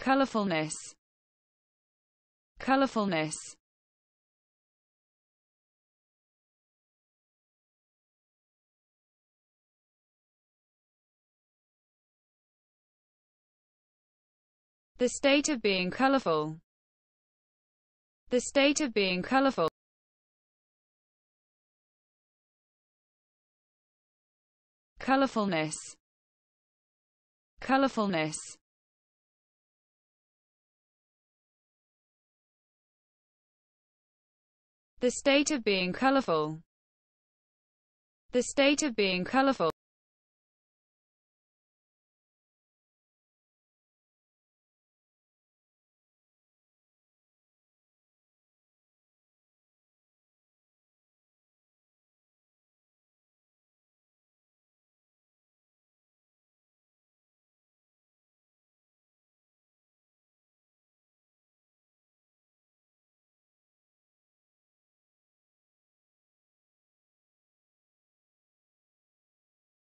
colorfulness, colorfulness, the state of being colorful, the state of being colorful, colorfulness, colorfulness, the state of being colorful, the state of being colorful.